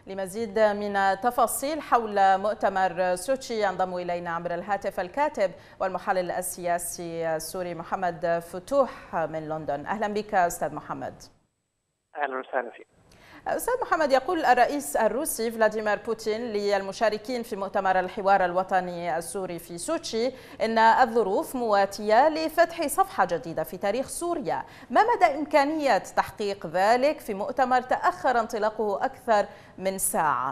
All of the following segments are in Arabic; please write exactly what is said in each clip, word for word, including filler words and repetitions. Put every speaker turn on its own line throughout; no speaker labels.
لمزيد من التفاصيل حول مؤتمر سوتشي ينضم إلينا عبر الهاتف الكاتب والمحلل السياسي السوري محمد فتوح من لندن. أهلا بك أستاذ محمد.
أهلا وسهلا فيك.
أستاذ محمد، يقول الرئيس الروسي فلاديمير بوتين للمشاركين في مؤتمر الحوار الوطني السوري في سوتشي إن الظروف مواتية لفتح صفحة جديدة في تاريخ سوريا. ما مدى إمكانية تحقيق ذلك في مؤتمر تأخر انطلاقه أكثر من ساعة؟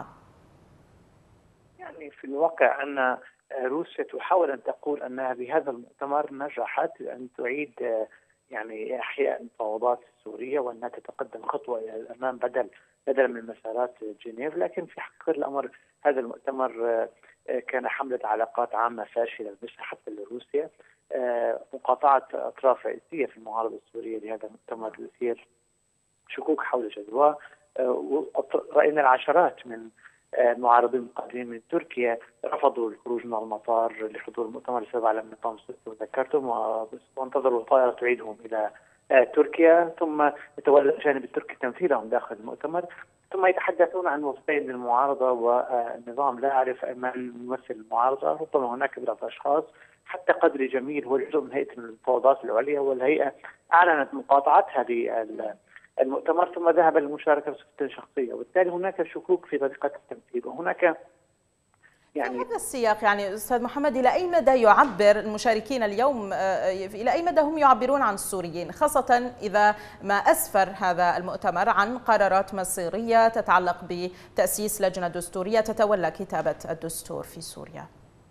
يعني في الواقع أن روسيا تحاول أن تقول أنها بهذا المؤتمر نجحت أن تعيد يعني إحياء المفاوضات السورية وأنها تتقدم خطوة إلى الأمام بدل بدل من مسارات جنيف، لكن في حقيقة الأمر هذا المؤتمر كان حملة علاقات عامة فاشلة حتى لروسيا. مقاطعة أطراف رئيسية في المعارضة السورية لهذا المؤتمر يثير شكوك حول جدواه. رأينا العشرات من المعارضين القادمين من تركيا رفضوا الخروج من المطار لحضور المؤتمر بسبب على النظام السوري ذكرتم، وانتظروا الطائرة تعيدهم إلى تركيا، ثم يتولى الجانب التركي تمثيلهم داخل المؤتمر، ثم يتحدثون عن وفدين للمعارضة والنظام. لا أعرف من يمثل المعارضة، ربما هناك بعض أشخاص. حتى قدري جميل هو جزء من هيئة المفاوضات العليا، والهيئة أعلنت مقاطعة هذه المؤتمر ثم ذهب للمشاركة بصفة شخصية، وبالتالي هناك شكوك في طريقة التمثيل. وهناك
يعني في هذا السياق يعني أستاذ محمد، إلى أي مدى يعبر المشاركين اليوم، إلى أي مدى هم يعبرون عن السوريين، خاصة إذا ما أسفر هذا المؤتمر عن قرارات مصيرية تتعلق بتأسيس لجنة دستورية تتولى كتابة الدستور في سوريا؟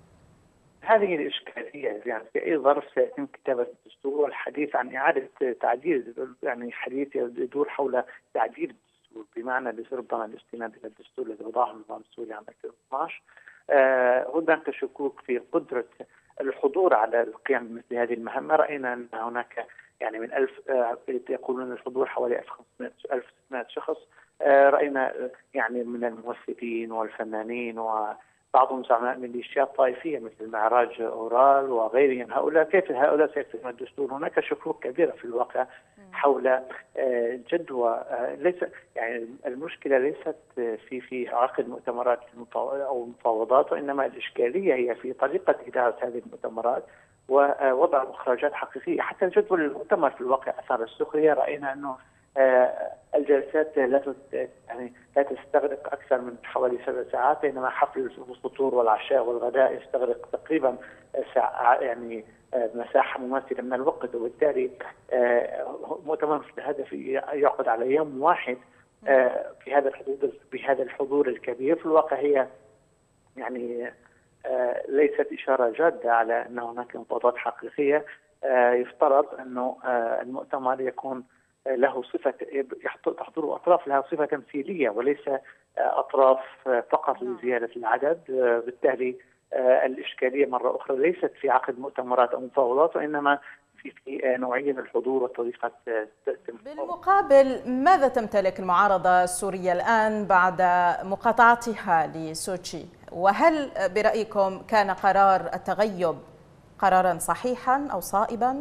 هذه الإشكالية، يعني في أي ظرف سيتم كتابة الدستور والحديث عن إعادة تعديل، يعني حديث يدور حول تعديل الدستور بمعنى ربما الاستناد إلى الدستور الذي وضعه النظام السوري عام ألفين واثناشر. آه هناك شكوك في قدرة الحضور على القيام بمثل هذه المهمة. رأينا أن هناك يعني من ألف آه يقولون الحضور حوالي ألف وستمائة شخص. آه رأينا يعني من الممثلين والفنانين وبعضهم زعماء ميليشيات طائفية مثل معراج أورال وغيرهم. هؤلاء كيف هؤلاء سيكتبون الدستور؟ هناك شكوك كبيرة في الواقع حول جدوى. ليس يعني المشكلة ليست في في عقد مؤتمرات أو مفاوضات، وإنما الإشكالية هي في طريقة إدارة هذه المؤتمرات ووضع مخرجات حقيقية. حتى جدول المؤتمر في الواقع أثار السخرية. رأينا أنه الجلسات لا يعني لا تستغرق أكثر من حوالي سبع ساعات، بينما حفل الفطور والعشاء والغداء يستغرق تقريبا ساعة، يعني مساحة مماثلة من الوقت. وبالتالي مؤتمر هذا يعقد على يوم واحد في هذا الحضور بهذا الحضور الكبير. في الواقع هي يعني ليست إشارة جادة على أن هناك مفاوضات حقيقية. يفترض أنه المؤتمر يكون له صفة تحضر أطراف لها صفة تمثيلية وليس أطراف فقط لزيادة العدد. بالتالي الإشكالية مرة أخرى ليست في عقد مؤتمرات أو مفاوضات، وإنما في, في نوعية الحضور وطريقة التمثيل.
بالمقابل، ماذا تمتلك المعارضة السورية الآن بعد مقاطعتها لسوتشي؟ وهل برأيكم كان قرار التغيب قرارا صحيحا أو صائبا؟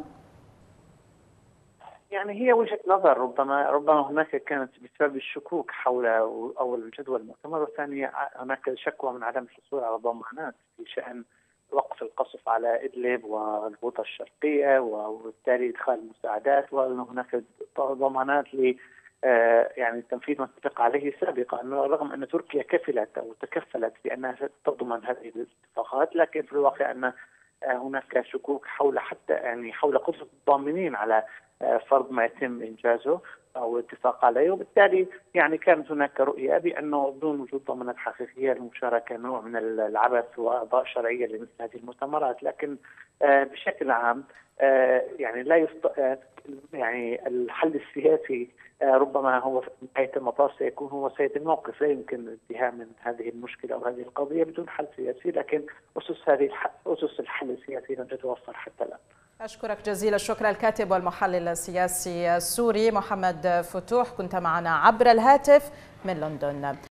يعني هي وجهة نظر. ربما ربما هناك كانت بسبب الشكوك حول أول جدول المؤتمر، والثانية هناك شكوى من عدم الحصول على ضمانات في شأن وقف القصف على إدلب والغوطة الشرقية وبالتالي إدخال المساعدات، وأن هناك ضمانات ل يعني تنفيذ ما اتفق عليه سابقا، رغم أن تركيا كفلت أو تكفلت بأنها تضمن هذه الاتفاقات، لكن في الواقع أن هناك شكوك حول حتى يعني حول قدرة الضامنين على فرض ما يتم إنجازه أو الاتفاق عليه. وبالتالي يعني كانت هناك رؤية بأنه بدون وجود ضمانات حقيقية المشاركة نوع من العبث وإعضاء شرعية لمثل هذه المؤتمرات. لكن بشكل عام يعني لا يست... يعني الحل السياسي ربما هو في نهاية المطاف سيكون هو سيد الموقف. لا يمكن الانتهاء من هذه المشكلة أو هذه القضية بدون حل سياسي، لكن أسس هذه الح... أسس الحل السياسي لم تتوفر حتى الآن.
أشكرك جزيل الشكر الكاتب والمحلل السياسي السوري محمد فتوح، كنت معنا عبر الهاتف من لندن.